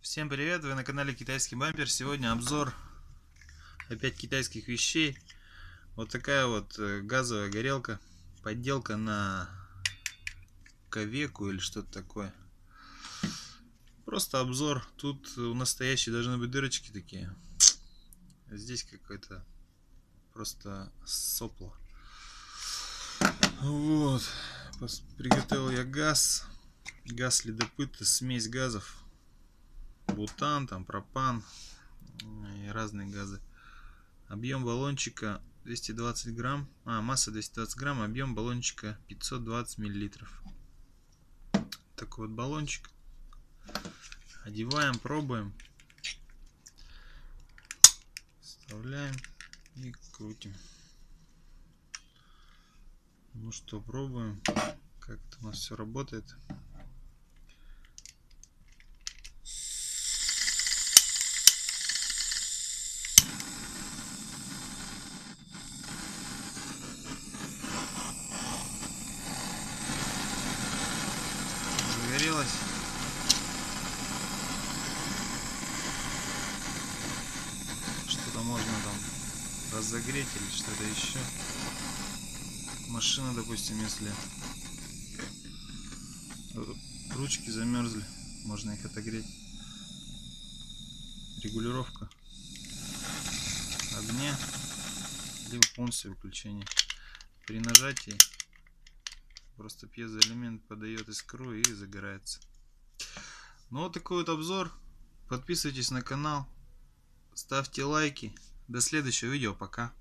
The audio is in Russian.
Всем привет, вы на канале Китайский Бампер. Сегодня обзор опять китайских вещей. Вот такая вот газовая горелка, подделка на Ковеку или что-то такое. Просто обзор. Тут у настоящей должны быть дырочки такие. Здесь какое-то просто сопло. Вот, приготовил я газ следопыт, смесь газов, бутан, там пропан и разные газы. Объем баллончика 220 грамм, масса 220 грамм, объем баллончика 520 миллилитров. Такой вот баллончик. Одеваем, пробуем, вставляем и крутим. Ну что, пробуем, как это у нас все работает. Загорелось. Что-то можно там разогреть или что-то еще. Машина, допустим, если ручки замерзли, можно их отогреть. Регулировка огня либо полностью выключение. При нажатии просто пьезоэлемент подает искру и загорается. Ну вот такой вот обзор. Подписывайтесь на канал, ставьте лайки. До следующего видео. Пока.